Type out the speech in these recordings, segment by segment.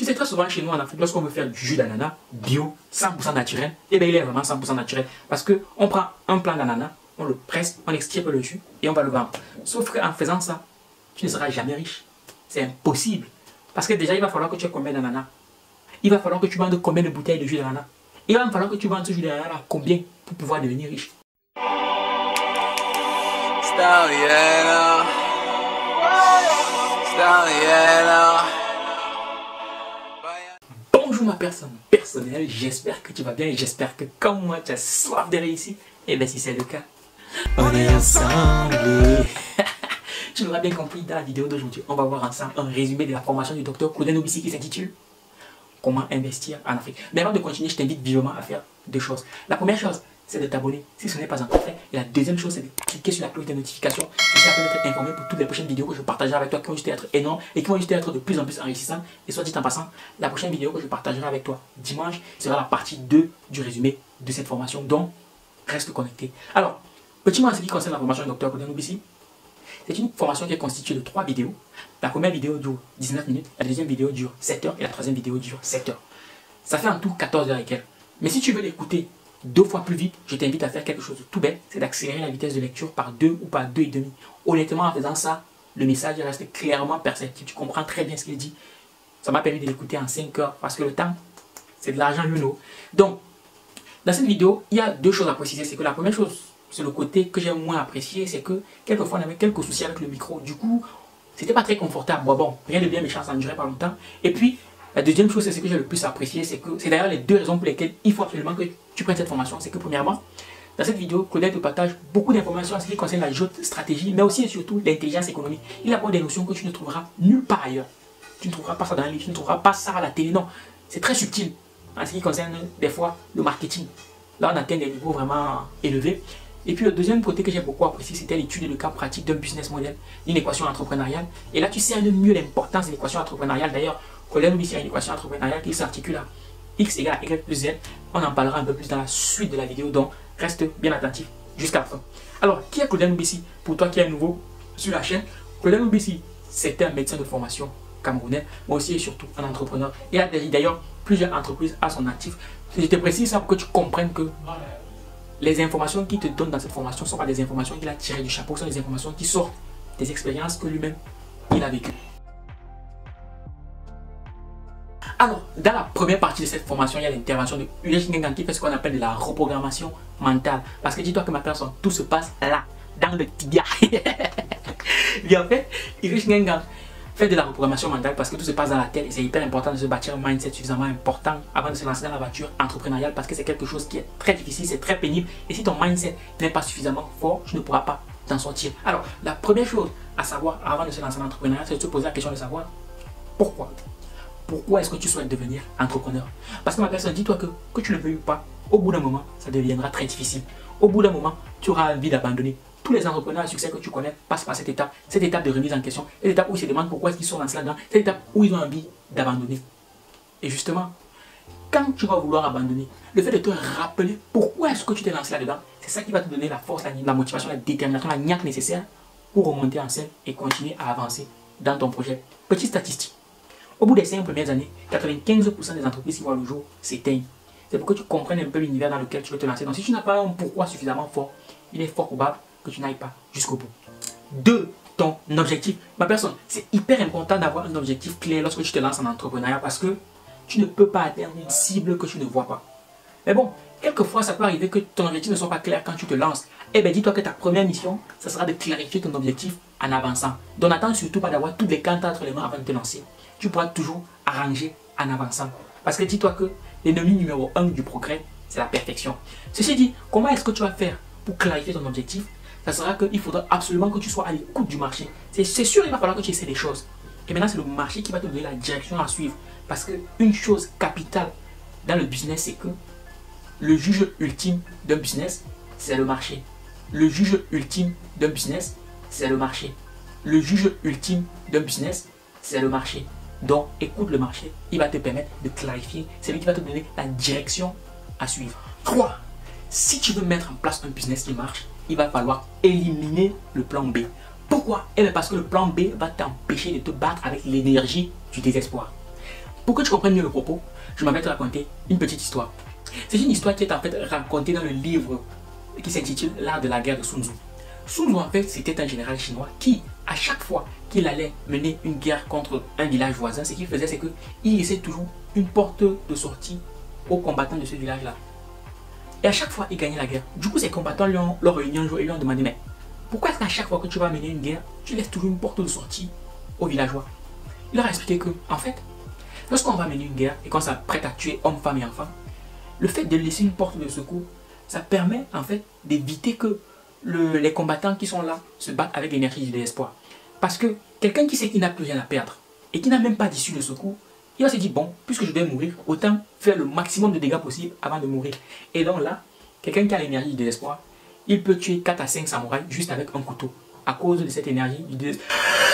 Tu sais, très souvent chez nous en Afrique, lorsqu'on veut faire du jus d'ananas bio, 100% naturel, et bien il est vraiment 100% naturel. Parce qu'on prend un plant d'ananas, on le presse, on extrait le jus et on va le vendre. Sauf qu'en faisant ça, tu ne seras jamais riche. C'est impossible. Parce que déjà, il va falloir que tu aies combien d'ananas. Il va falloir que tu vendes combien de bouteilles de jus d'ananas. Il va falloir que tu vendes ce jus d'ananas là combien pour pouvoir devenir riche. Bonjour ma personne personnelle, j'espère que tu vas bien et j'espère que comme moi tu as soif de réussir. Et bien si c'est le cas, on est ensemble. Tu l'auras bien compris, dans la vidéo d'aujourd'hui, on va voir ensemble un résumé de la formation du docteur Claudin Obissi qui s'intitule Comment investir en Afrique. Mais avant de continuer, je t'invite vivement à faire deux choses. La première chose, c'est de t'abonner si ce n'est pas encore fait. Et la deuxième chose, c'est de cliquer sur la cloche de notification. Ça va être informé pour toutes les prochaines vidéos que je partagerai avec toi qui vont juste être énormes et qui vont juste être de plus en plus enrichissantes. Et soit dit en passant, la prochaine vidéo que je partagerai avec toi dimanche sera la partie 2 du résumé de cette formation. Donc, reste connecté. Alors, petit mot en ce qui concerne la formation du docteur Claudin Obissi. C'est une formation qui est constituée de 3 vidéos. La première vidéo dure 19 minutes, la deuxième vidéo dure 7 heures et la troisième vidéo dure 7 heures. Ça fait en tout 14 heures et quelques. Mais si tu veux l'écouter 2 fois plus vite, je t'invite à faire quelque chose de tout bête, c'est d'accélérer la vitesse de lecture par 2 ou par 2,5. Honnêtement, en faisant ça, le message reste clairement perceptible. Tu comprends très bien ce qu'il dit. Ça m'a permis de l'écouter en 5 heures parce que le temps, c'est de l'argent, you know. Donc, dans cette vidéo, il y a 2 choses à préciser. C'est que la première chose, c'est le côté que j'ai moins apprécié, c'est que quelquefois on avait quelques soucis avec le micro. Du coup, c'était pas très confortable. Bon, rien de bien méchant, ça ne durait pas longtemps. Et puis, la deuxième chose, c'est ce que j'ai le plus apprécié, c'est que c'est d'ailleurs les 2 raisons pour lesquelles il faut absolument que tu prennes cette formation. C'est que premièrement, dans cette vidéo, Claudin te partage beaucoup d'informations en ce qui concerne la géostratégie, mais aussi et surtout l'intelligence économique. Il apporte des notions que tu ne trouveras nulle part ailleurs. Tu ne trouveras pas ça dans les livres, tu ne trouveras pas ça à la télé. Non, c'est très subtil en ce qui concerne des fois le marketing. Là, on atteint des niveaux vraiment élevés. Et puis le deuxième côté que j'ai beaucoup apprécié, c'était l'étude de cas pratique d'un business model, d'une équation entrepreneuriale. Et là, tu sais un mieux l'importance de l'équation entrepreneuriale. D'ailleurs, Claudin Obissi a une équation entrepreneuriale qui s'articule à X égale à Y plus Z. On en parlera un peu plus dans la suite de la vidéo, donc reste bien attentif jusqu'à la fin. Alors, qui est Claudin Obissi? Pour toi qui es nouveau sur la chaîne, Claudin Obissi, c'est un médecin de formation camerounais, mais aussi et surtout un entrepreneur. Il a d'ailleurs plusieurs entreprises à son actif. Je te précise ça pour que tu comprennes que les informations qu'il te donne dans cette formation ne sont pas des informations qu'il a tirées du chapeau, ce sont des informations qui sortent des expériences que lui-même il a vécues. Alors, dans la première partie de cette formation, il y a l'intervention de Ulrich Ngengan qui fait ce qu'on appelle de la reprogrammation mentale. Parce que dis-toi que ma personne, tout se passe là, dans le tibia. Et en fait, Ulrich Ngengan fait de la reprogrammation mentale parce que tout se passe dans la tête et c'est hyper important de se bâtir un mindset suffisamment important avant de se lancer dans l'aventure entrepreneuriale parce que c'est quelque chose qui est très difficile, c'est très pénible et si ton mindset n'est pas suffisamment fort, tu ne pourras pas t'en sortir. Alors, la première chose à savoir avant de se lancer dans l'entrepreneuriat, c'est de se poser la question de savoir pourquoi. Pourquoi est-ce que tu souhaites devenir entrepreneur? Parce que ma personne, dis-toi que tu ne le veuilles pas, au bout d'un moment, ça deviendra très difficile. Au bout d'un moment, tu auras envie d'abandonner. Tous les entrepreneurs à succès que tu connais passent par cette étape de remise en question, cette étape où ils se demandent pourquoi ils sont lancés là-dedans, cette étape où ils ont envie d'abandonner. Et justement, quand tu vas vouloir abandonner, le fait de te rappeler pourquoi est-ce que tu t'es lancé là-dedans, c'est ça qui va te donner la force, la motivation, la détermination, la niaque nécessaire pour remonter en scène et continuer à avancer dans ton projet. Petite statistique. Au bout des 5 premières années, 95% des entreprises qui voient le jour s'éteignent. C'est pour que tu comprennes un peu l'univers dans lequel tu veux te lancer. Donc si tu n'as pas un pourquoi suffisamment fort, il est fort probable que tu n'ailles pas jusqu'au bout. 2. Ton objectif. Ma personne, c'est hyper important d'avoir un objectif clair lorsque tu te lances en entrepreneuriat parce que tu ne peux pas atteindre une cible que tu ne vois pas. Mais bon, quelquefois ça peut arriver que ton objectif ne soit pas clair quand tu te lances. Eh bien dis-toi que ta première mission, ça sera de clarifier ton objectif en avançant. Donc n'attends surtout pas d'avoir toutes les cartes entre les mains avant de te lancer. Tu pourras toujours arranger en avançant. Parce que dis-toi que l'ennemi numéro 1 du progrès, c'est la perfection. Ceci dit, comment est-ce que tu vas faire pour clarifier ton objectif? Ça sera qu'il faudra absolument que tu sois à l'écoute du marché. C'est sûr, il va falloir que tu essaies des choses. Et maintenant, c'est le marché qui va te donner la direction à suivre. Parce qu'une chose capitale dans le business, c'est que le juge ultime d'un business, c'est le marché. Le juge ultime d'un business, c'est le marché. Le juge ultime d'un business, c'est le marché. Donc, écoute le marché, il va te permettre de clarifier, c'est lui qui va te donner la direction à suivre. 3. Si tu veux mettre en place un business qui marche, il va falloir éliminer le plan B. Pourquoi? Eh bien parce que le plan B va t'empêcher de te battre avec l'énergie du désespoir. Pour que tu comprennes mieux le propos, je m'en vais te raconter une petite histoire. C'est une histoire qui est en fait racontée dans le livre qui s'intitule L'art de la guerre de Sun Tzu. Sun Tzu en fait c'était un général chinois qui, à chaque fois qu'il allait mener une guerre contre un village voisin, ce qu'il faisait c'est qu'il laissait toujours une porte de sortie aux combattants de ce village-là. Et à chaque fois il gagnait la guerre. Du coup ces combattants leur réuni un jour et lui ont demandé mais pourquoi est-ce qu'à chaque fois que tu vas mener une guerre, tu laisses toujours une porte de sortie aux villageois? Il leur a expliqué que en fait, lorsqu'on va mener une guerre et qu'on s'apprête à tuer hommes, femmes et enfants, le fait de laisser une porte de secours, ça permet en fait d'éviter que les combattants qui sont là se battent avec l'énergie du désespoir. Parce que quelqu'un qui sait qu'il n'a plus rien à perdre et qui n'a même pas d'issue de secours, il va se dire bon, puisque je vais mourir, autant faire le maximum de dégâts possible avant de mourir. Et donc là, quelqu'un qui a l'énergie du désespoir, il peut tuer 4 à 5 samouraïs juste avec un couteau à cause de cette énergie du désespoir.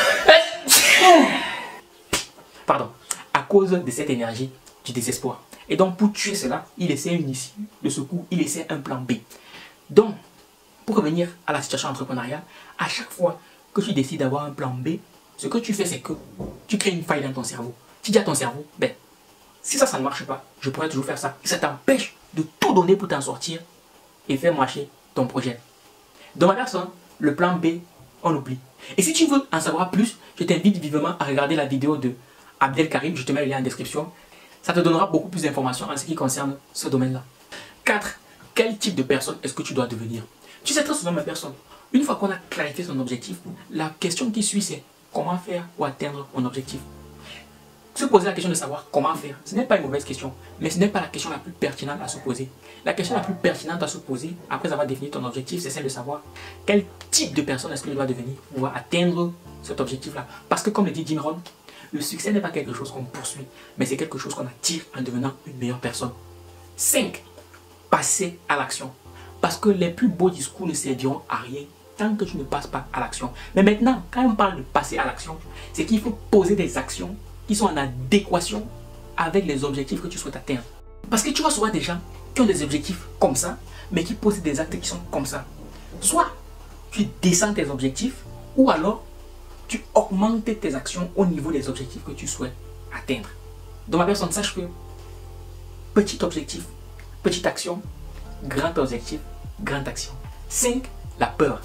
Pardon, à cause de cette énergie du désespoir. Et donc pour tuer cela, il essaie une issue de secours, il essaie un plan B. Donc, pour revenir à la situation entrepreneuriale, à chaque fois que tu décides d'avoir un plan B, ce que tu fais c'est que tu crées une faille dans ton cerveau. Tu dis à ton cerveau, ben, si ça ne marche pas, je pourrais toujours faire ça. Et ça t'empêche de tout donner pour t'en sortir et faire marcher ton projet. Dans ma personne, le plan B, on oublie. Et si tu veux en savoir plus, je t'invite vivement à regarder la vidéo de Abdelkarim, je te mets le lien en description. Ça te donnera beaucoup plus d'informations en ce qui concerne ce domaine-là. 4. Quel type de personne est-ce que tu dois devenir? Tu sais très souvent ma personne, une fois qu'on a clarifié son objectif, la question qui suit c'est comment faire pour atteindre mon objectif. Se poser la question de savoir comment faire, ce n'est pas une mauvaise question, mais ce n'est pas la question la plus pertinente à se poser. La question la plus pertinente à se poser, après avoir défini ton objectif, c'est celle de savoir quel type de personne est-ce que tu dois devenir pour atteindre cet objectif-là. Parce que comme le dit Jim Rohn, le succès n'est pas quelque chose qu'on poursuit, mais c'est quelque chose qu'on attire en devenant une meilleure personne. 5. Passer à l'action. Parce que les plus beaux discours ne serviront à rien tant que tu ne passes pas à l'action. Mais maintenant, quand on parle de passer à l'action, c'est qu'il faut poser des actions qui sont en adéquation avec les objectifs que tu souhaites atteindre. Parce que tu vois souvent des gens qui ont des objectifs comme ça, mais qui posent des actes qui sont comme ça. Soit tu descends tes objectifs, ou alors tu augmentes tes actions au niveau des objectifs que tu souhaites atteindre. Dans ma personne, sache que petit objectif, petite action, grand objectif, grande action. 5. La peur.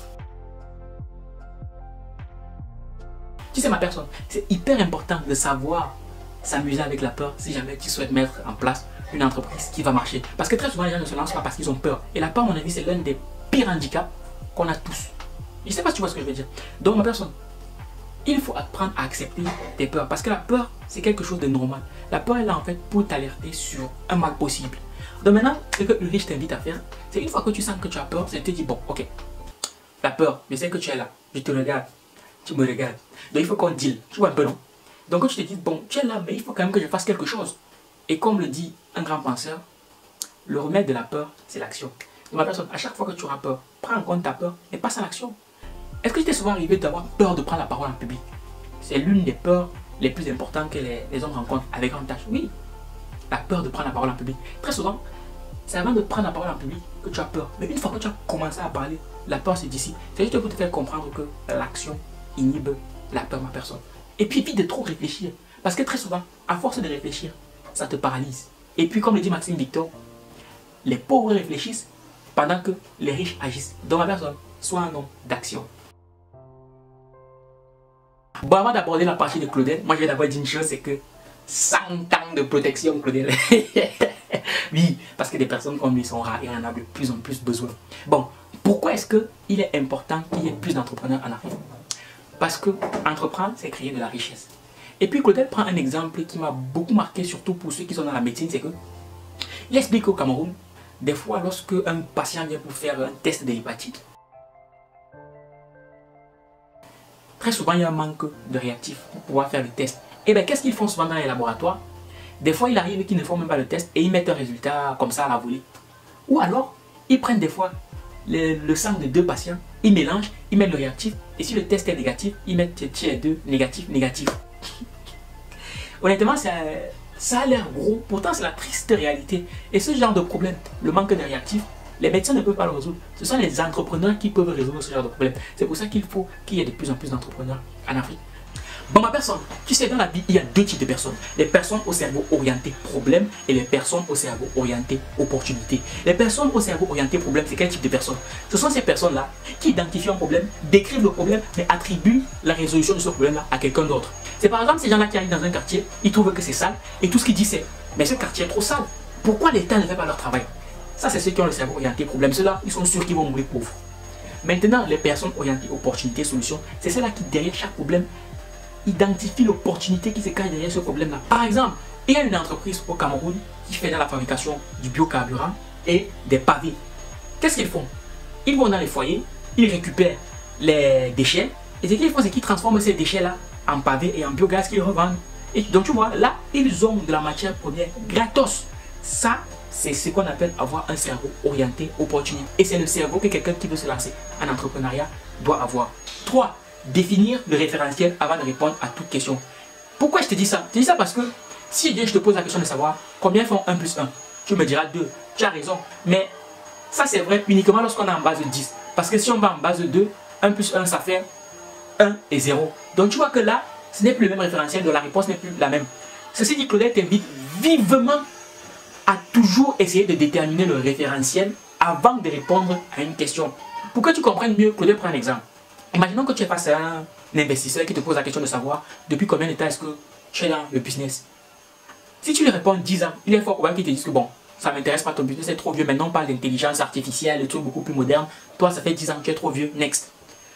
Tu sais ma personne, c'est hyper important de savoir s'amuser avec la peur si jamais tu souhaites mettre en place une entreprise qui va marcher. Parce que très souvent les gens ne se lancent pas parce qu'ils ont peur. Et la peur à mon avis c'est l'un des pires handicaps qu'on a tous. Je ne sais pas si tu vois ce que je veux dire. Donc ma personne, il faut apprendre à accepter tes peurs. Parce que la peur c'est quelque chose de normal. La peur est là en fait pour t'alerter sur un mal possible. Donc maintenant, ce que le riche t'invite à faire, c'est une fois que tu sens que tu as peur, c'est de te dire bon ok, la peur, je sais que tu es là, je te regarde. Tu me regardes. Donc il faut qu'on deal. Tu vois un peu non? Donc quand tu te dis, bon, tu es là, mais il faut quand même que je fasse quelque chose. Et comme le dit un grand penseur, le remède de la peur, c'est l'action. Donc ma personne, à chaque fois que tu auras peur, prends en compte ta peur et passe à l'action. Est-ce que tu t'es souvent arrivé d'avoir peur de prendre la parole en public? C'est l'une des peurs les plus importantes que les hommes rencontrent avec grande tâche. Oui, la peur de prendre la parole en public. Très souvent, c'est avant de prendre la parole en public que tu as peur. Mais une fois que tu as commencé à parler, la peur se dissipe. C'est juste pour te faire comprendre que l'action inhibe la peur ma personne. Et puis évite de trop réfléchir. Parce que très souvent, à force de réfléchir, ça te paralyse. Et puis comme le dit Maxime Victor, les pauvres réfléchissent pendant que les riches agissent. Donc ma personne, sois un homme d'action. Bon, avant d'aborder la partie de Claudel, moi je vais d'abord dire une chose, c'est que 100 ans de protection Claudel. Oui, parce que des personnes comme lui sont rares et on en a de plus en plus besoin. Bon, pourquoi est-ce qu'il est important qu'il y ait plus d'entrepreneurs en Afrique? Parce que entreprendre, c'est créer de la richesse. Et puis Claudel prend un exemple qui m'a beaucoup marqué, surtout pour ceux qui sont dans la médecine, c'est que il explique qu'au Cameroun, des fois lorsque un patient vient pour faire un test de l'hépatite, très souvent il y a un manque de réactifs pour pouvoir faire le test. Et bien qu'est-ce qu'ils font souvent dans les laboratoires? Des fois il arrive qu'ils ne font même pas le test et ils mettent un résultat comme ça à la volée. Ou alors, ils prennent des fois le sang de 2 patients, ils mélangent, ils mettent le réactif, et si le test est négatif, ils mettent tiers 2, négatif, négatif. Honnêtement, ça a l'air gros, pourtant c'est la triste réalité. Et ce genre de problème, le manque de réactifs, les médecins ne peuvent pas le résoudre. Ce sont les entrepreneurs qui peuvent résoudre ce genre de problème. C'est pour ça qu'il faut qu'il y ait de plus en plus d'entrepreneurs en Afrique. Bon, ma personne, tu sais, dans la vie, il y a deux types de personnes. Les personnes au cerveau orienté problème et les personnes au cerveau orienté opportunité. Les personnes au cerveau orienté problème, c'est quel type de personnes? Ce sont ces personnes-là qui identifient un problème, décrivent le problème, mais attribuent la résolution de ce problème-là à quelqu'un d'autre. C'est par exemple ces gens-là qui arrivent dans un quartier, ils trouvent que c'est sale et tout ce qu'ils disent c'est « mais ce quartier est trop sale, pourquoi l'État ne fait pas leur travail ?» Ça, c'est ceux qui ont le cerveau orienté problème. Ceux-là, ils sont sûrs qu'ils vont mourir pauvres. Maintenant, les personnes orientées opportunité, solution, c'est celles-là qui, derrière chaque problème, identifient l'opportunité qui se cache derrière ce problème-là. Par exemple, il y a une entreprise au Cameroun qui fait dans la fabrication du biocarburant et des pavés. Qu'est-ce qu'ils font? Ils vont dans les foyers, ils récupèrent les déchets et ce qu'ils font, c'est qu'ils transforment ces déchets-là en pavés et en biogaz qu'ils revendent. Et donc, tu vois, là, ils ont de la matière première gratos. Ça, c'est ce qu'on appelle avoir un cerveau orienté opportunité. Et c'est le cerveau que quelqu'un qui veut se lancer en entrepreneuriat doit avoir. 3. Définir le référentiel avant de répondre à toute question. Pourquoi je te dis ça? Je te dis ça parce que si je te pose la question de savoir combien font 1 plus 1, tu me diras 2. Tu as raison. Mais ça, c'est vrai uniquement lorsqu'on est en base de 10. Parce que si on va en base de 2, 1 plus 1, ça fait 1 et 0. Donc tu vois que là, ce n'est plus le même référentiel, donc la réponse n'est plus la même. Ceci dit, Claudel t'invite vivement à toujours essayer de déterminer le référentiel avant de répondre à une question. Pour que tu comprennes mieux, Claudel prend un exemple. Imaginons que tu es face à un investisseur qui te pose la question de savoir depuis combien de temps est-ce que tu es dans le business. Si tu lui réponds 10 ans, il est fort probable qu'il te dise que bon, ça ne m'intéresse pas ton business, c'est trop vieux. Maintenant on parle d'intelligence artificielle, de trucs beaucoup plus modernes. Toi, ça fait 10 ans que tu es trop vieux, next.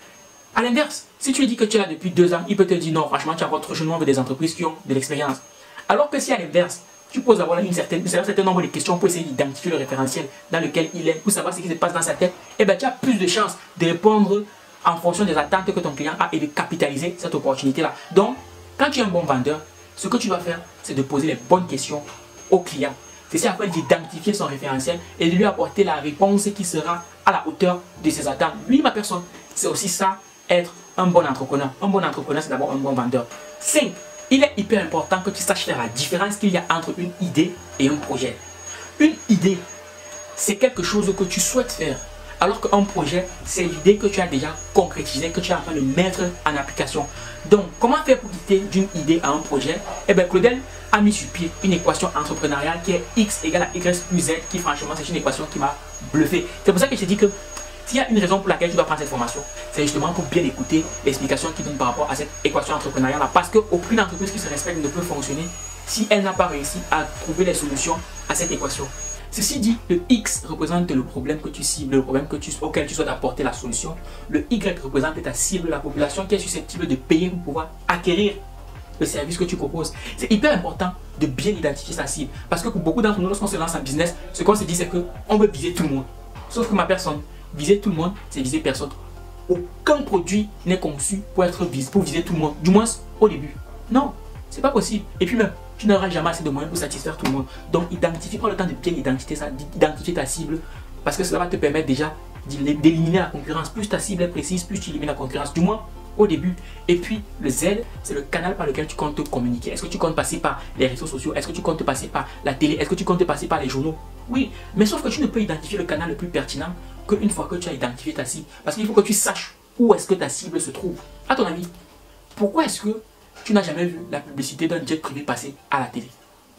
A l'inverse, si tu lui dis que tu es là depuis 2 ans, il peut te dire non, franchement, tu as votre chemin avec des entreprises qui ont de l'expérience. Alors que si à l'inverse, tu poses avoir un certain nombre de questions pour essayer d'identifier le référentiel dans lequel il est, pour savoir ce qui se passe dans sa tête, et bien tu as plus de chances de répondre en fonction des attentes que ton client a et de capitaliser cette opportunité-là. Donc, quand tu es un bon vendeur, ce que tu dois faire, c'est de poser les bonnes questions au client. C'est ça, afin d'identifier son référentiel et de lui apporter la réponse qui sera à la hauteur de ses attentes. Lui, ma personne, c'est aussi ça, être un bon entrepreneur. Un bon entrepreneur, c'est d'abord un bon vendeur. 5. Il est hyper important que tu saches faire la différence qu'il y a entre une idée et un projet. Une idée, c'est quelque chose que tu souhaites faire. Alors qu'un projet, c'est l'idée que tu as déjà concrétisée, que tu es en train de mettre en application. Donc, comment faire pour quitter d'une idée à un projet? Eh bien, Claudel a mis sur pied une équation entrepreneuriale qui est X égale à Y plus Z, qui franchement, c'est une équation qui m'a bluffé. C'est pour ça que je te dis que s'il y a une raison pour laquelle tu dois prendre cette formation, c'est justement pour bien écouter l'explication qu'il donne par rapport à cette équation entrepreneuriale. Parce qu'aucune entreprise qui se respecte ne peut fonctionner si elle n'a pas réussi à trouver les solutions à cette équation. Ceci dit, le X représente le problème que tu cibles, le problème auquel tu souhaites apporter la solution. Le Y représente ta cible, la population qui est susceptible de payer pour pouvoir acquérir le service que tu proposes. C'est hyper important de bien identifier sa cible. Parce que pour beaucoup d'entre nous, lorsqu'on se lance en business, ce qu'on se dit, c'est qu'on veut viser tout le monde. Sauf que ma personne, viser tout le monde, c'est viser personne. Aucun produit n'est conçu pour viser tout le monde. Du moins, au début. Non, c'est pas possible. Et puis même, tu n'auras jamais assez de moyens pour satisfaire tout le monde. Donc, prends le temps de bien identifier ta cible. Parce que cela va te permettre déjà d'éliminer la concurrence. Plus ta cible est précise, plus tu élimines la concurrence. Du moins, au début. Et puis, le Z, c'est le canal par lequel tu comptes te communiquer. Est-ce que tu comptes passer par les réseaux sociaux? Est-ce que tu comptes passer par la télé? Est-ce que tu comptes passer par les journaux? Oui, mais sauf que tu ne peux identifier le canal le plus pertinent qu'une fois que tu as identifié ta cible. Parce qu'il faut que tu saches où est-ce que ta cible se trouve. À ton avis, pourquoi est-ce que tu n'as jamais vu la publicité d'un jet privé passer à la télé?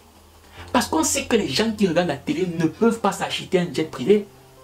Parce qu'on sait que les gens qui regardent la télé ne peuvent pas s'acheter un jet privé.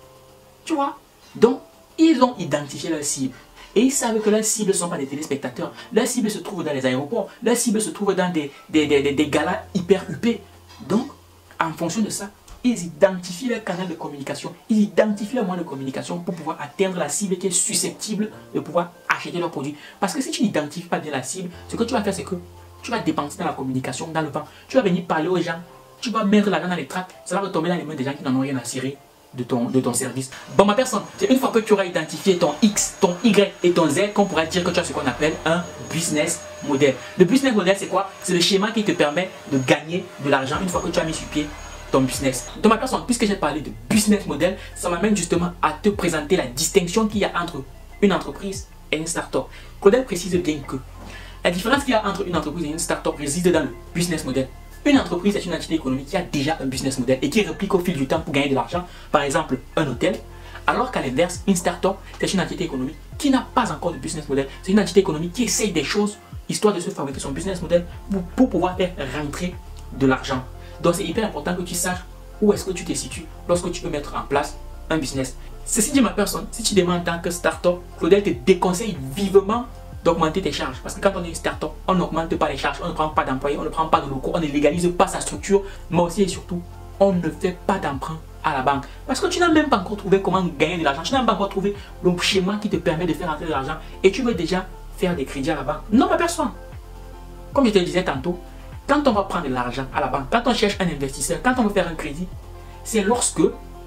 Tu vois? Donc, ils ont identifié leur cible. Et ils savent que leurs cibles ne sont pas des téléspectateurs. Leurs cibles se trouvent dans les aéroports. Leurs cibles se trouvent dans des galas hyper huppés. Donc, en fonction de ça, ils identifient leur canal de communication. Ils identifient leur moyen de communication pour pouvoir atteindre la cible qui est susceptible de pouvoir acheter leurs produits. Parce que si tu n'identifies pas bien la cible, ce que tu vas faire, c'est que tu vas dépenser dans la communication, dans le vent. Tu vas venir parler aux gens. Tu vas mettre l'argent dans les tracts. Ça va retomber dans les mains des gens qui n'en ont rien à cirer de ton service. Bon, ma personne, c'est une fois que tu auras identifié ton X, ton Y et ton Z qu'on pourra dire que tu as ce qu'on appelle un business model. Le business model, c'est quoi? C'est le schéma qui te permet de gagner de l'argent une fois que tu as mis sur pied ton business. Donc, ma personne, puisque j'ai parlé de business model, ça m'amène justement à te présenter la distinction qu'il y a entre une entreprise et une start-up. Claudel précise bien que la différence qu'il y a entre une entreprise et une start-up réside dans le business model. Une entreprise est une entité économique qui a déjà un business model et qui réplique au fil du temps pour gagner de l'argent. Par exemple, un hôtel. Alors qu'à l'inverse, une start-up, c'est une entité économique qui n'a pas encore de business model. C'est une entité économique qui essaye des choses histoire de se fabriquer son business model pour pouvoir faire rentrer de l'argent. Donc c'est hyper important que tu saches où est-ce que tu te situes lorsque tu veux mettre en place un business. Ceci dit ma personne, si tu demandes en tant que start-up, Claudel te déconseille vivement d'augmenter tes charges. Parce que quand on est une start-up, on n'augmente pas les charges, on ne prend pas d'employés, on ne prend pas de locaux, on ne légalise pas sa structure, mais aussi et surtout, on ne fait pas d'emprunt à la banque. Parce que tu n'as même pas encore trouvé comment gagner de l'argent, tu n'as même pas encore trouvé le schéma qui te permet de faire entrer de l'argent et tu veux déjà faire des crédits à la banque. Non ma personne. Comme je te le disais tantôt, quand on va prendre de l'argent à la banque, quand on cherche un investisseur, quand on veut faire un crédit, c'est lorsque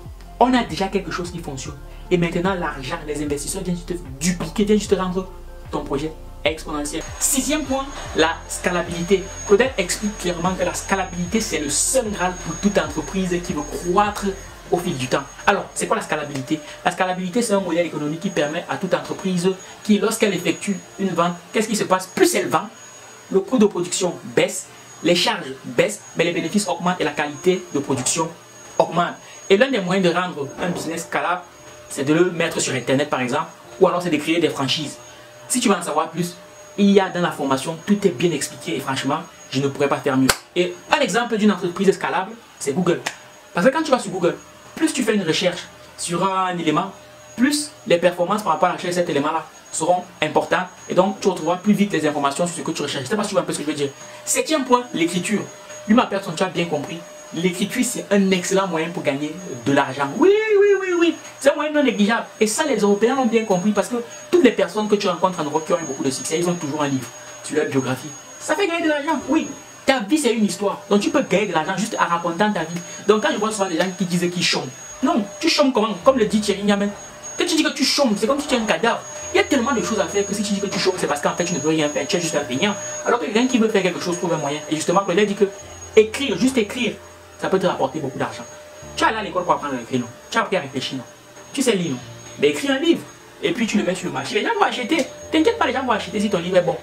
on a déjà quelque chose qui fonctionne. Et maintenant, l'argent, les investisseurs viennent juste dupliquer, viennent juste rendre ton projet exponentiel. Sixième point, la scalabilité. Claudel explique clairement que la scalabilité, c'est le seul Graal pour toute entreprise qui veut croître au fil du temps. Alors, c'est quoi la scalabilité? La scalabilité, c'est un modèle économique qui permet à toute entreprise qui, lorsqu'elle effectue une vente, qu'est-ce qui se passe? Plus elle vend, le coût de production baisse, les charges baissent, mais les bénéfices augmentent et la qualité de production augmente. Et l'un des moyens de rendre un business scalable, c'est de le mettre sur Internet par exemple, ou alors c'est de créer des franchises. Si tu veux en savoir plus, il y a dans la formation, tout est bien expliqué et franchement, je ne pourrais pas faire mieux. Et un exemple d'une entreprise scalable, c'est Google. Parce que quand tu vas sur Google, plus tu fais une recherche sur un élément, plus les performances par rapport à la recherche de cet élément-là seront importantes et donc tu retrouveras plus vite les informations sur ce que tu recherches. Je ne sais pas si tu vois un peu ce que je veux dire. Septième point, l'écriture. Lui, ma personne, tu as bien compris. L'écriture, c'est un excellent moyen pour gagner de l'argent. Oui. C'est un moyen non négligeable. Et ça, les Européens l'ont bien compris parce que toutes les personnes que tu rencontres en Europe qui ont eu beaucoup de succès, ils ont toujours un livre sur leur biographie. Ça fait gagner de l'argent, oui. Ta vie, c'est une histoire. Donc, tu peux gagner de l'argent juste en racontant ta vie. Donc, quand je vois souvent des gens qui disent qu'ils chôment. Non, tu chômes comment? Comme le dit Thierry Niamen. Quand tu dis que tu chômes, c'est comme si tu es un cadavre. Il y a tellement de choses à faire que si tu dis que tu chômes, c'est parce qu'en fait, tu ne veux rien faire. Tu es juste un feignant. Alors que quelqu'un qui veut faire quelque chose trouve un moyen. Et justement, il a dit que écrire, juste écrire, ça peut te rapporter beaucoup d'argent. Tu es allé à l'école pour apprendre à écrire, non? Tu as appris à réfléchir, non? Tu sais lire, non? Mais écris un livre et puis tu le mets sur le marché. Les gens vont acheter. T'inquiète pas, les gens vont acheter si ton livre est bon.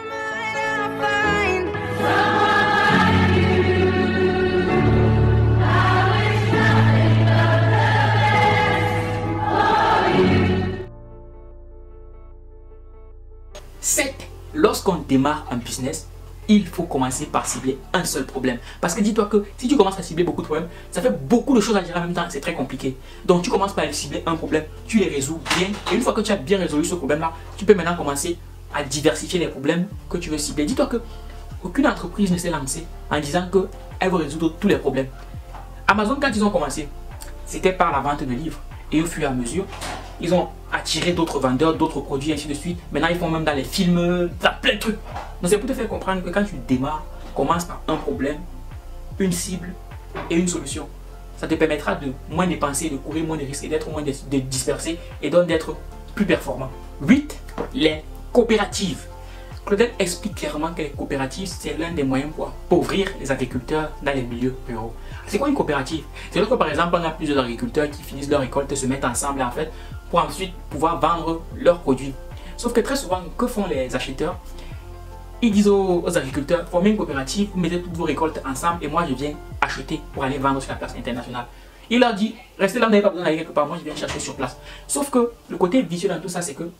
Lorsqu'on démarre un business, il faut commencer par cibler un seul problème. Parce que dis-toi que si tu commences à cibler beaucoup de problèmes, ça fait beaucoup de choses à gérer en même temps, c'est très compliqué. Donc tu commences par cibler un problème, tu les résous bien. Et une fois que tu as bien résolu ce problème-là, tu peux maintenant commencer à diversifier les problèmes que tu veux cibler. Dis-toi que aucune entreprise ne s'est lancée en disant qu'elle veut résoudre tous les problèmes. Amazon, quand ils ont commencé, c'était par la vente de livres. Et au fur et à mesure, ils ont attiré d'autres vendeurs, d'autres produits, ainsi de suite. Maintenant, ils font même dans les films, dans plein de trucs. Donc, c'est pour te faire comprendre que quand tu démarres, commence par un problème, une cible et une solution. Ça te permettra de moins dépenser, de courir moins de risques et d'être moins dispersé et donc d'être plus performant. 8. Les coopératives. Claudel explique clairement que les coopératives, c'est l'un des moyens pour appauvrir les agriculteurs dans les milieux ruraux. C'est quoi une coopérative? C'est lorsque par exemple on a plusieurs agriculteurs qui finissent leur récolte et se mettent ensemble en fait pour ensuite pouvoir vendre leurs produits. Sauf que très souvent, que font les acheteurs? Ils disent aux agriculteurs, formez une coopérative, vous mettez toutes vos récoltes ensemble et moi je viens acheter pour aller vendre sur la place internationale. Il leur dit, restez là, vous n'avez pas besoin d'aller quelque part, moi je viens chercher sur place. Sauf que le côté vicieux dans tout ça, c'est que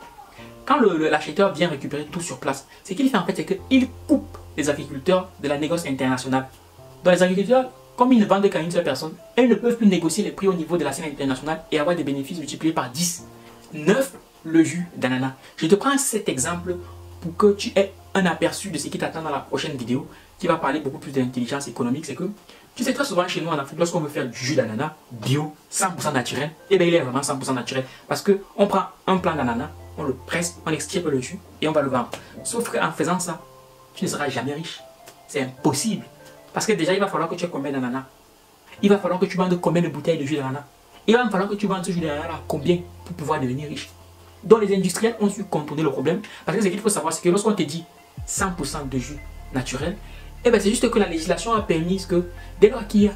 quand l'acheteur vient récupérer tout sur place, ce qu'il fait en fait, c'est qu'il coupe les agriculteurs de la négoce internationale. Donc les agriculteurs, comme ils ne vendent qu'à une seule personne, ils ne peuvent plus négocier les prix au niveau de la scène internationale et avoir des bénéfices multipliés par 10. 9. Le jus d'ananas. Je te prends cet exemple pour que tu aies un aperçu de ce qui t'attend dans la prochaine vidéo qui va parler beaucoup plus d'intelligence économique. C'est que tu sais très souvent chez nous en Afrique, lorsqu'on veut faire du jus d'ananas bio, 100% naturel, et bien il est vraiment 100% naturel parce qu'on prend un plant d'ananas, on le presse, on extirpe le jus et on va le vendre. Sauf qu'en faisant ça, tu ne seras jamais riche. C'est impossible. Parce que déjà, il va falloir que tu aies combien d'ananas? Il va falloir que tu vendes combien de bouteilles de jus d'ananas? Il va falloir que tu vendes ce jus d'ananas combien pour pouvoir devenir riche? Donc les industriels ont su contourner le problème. Parce que ce qu'il faut savoir, c'est que lorsqu'on te dit 100% de jus naturel, eh ben c'est juste que la législation a permis que dès lors qu'il y a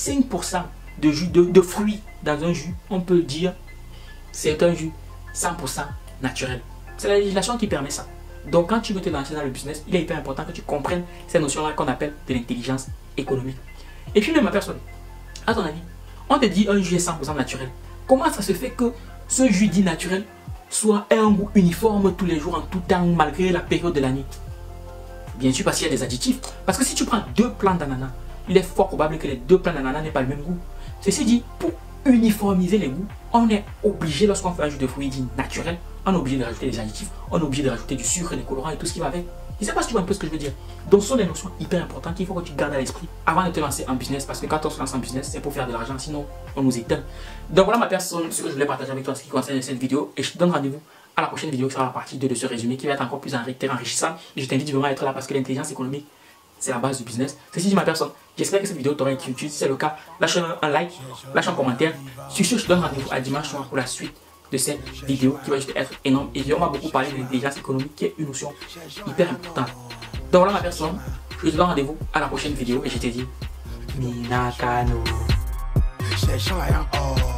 5% de jus de fruits dans un jus, on peut dire c'est un jus 100% naturel. C'est la législation qui permet ça. Donc quand tu veux te lancer dans le business, il est hyper important que tu comprennes ces notions-là qu'on appelle de l'intelligence économique. Et puis même ma personne, à ton avis, on te dit un jus est 100% naturel. Comment ça se fait que ce jus dit naturel soit un goût uniforme tous les jours, en tout temps, malgré la période de l'année? Bien sûr, parce qu'il y a des additifs. Parce que si tu prends 2 plants d'ananas, il est fort probable que les 2 plants d'ananas n'aient pas le même goût. Ceci dit, pour uniformiser les goûts, on est obligé, lorsqu'on fait un jus de fruits dit naturel, on est obligé de rajouter des additifs, on est obligé de rajouter du sucre, des colorants et tout ce qui va avec. Je ne sais pas si tu vois un peu ce que je veux dire. Donc, ce sont des notions hyper importantes qu'il faut que tu gardes à l'esprit avant de te lancer en business. Parce que quand on se lance en business, c'est pour faire de l'argent, sinon on nous éteint. Donc voilà ma personne, ce que je voulais partager avec toi en ce qui concerne cette vidéo. Et je te donne rendez-vous à la prochaine vidéo qui sera la partie 2 de ce résumé qui va être encore plus enrichissant. Et je t'invite vraiment à être là parce que l'intelligence économique, c'est la base du business. Ceci dit ma personne, j'espère que cette vidéo t'aura été utile. Si c'est le cas, lâche un like, lâche un commentaire. Sur ce, je te donne rendez-vous à dimanche soir pour la suite de cette vidéo qui va juste être énorme. Et on va beaucoup parler de l'intelligence économique qui est une notion hyper importante. Donc voilà ma personne, je te donne rendez-vous à la prochaine vidéo et je te dis Minakano.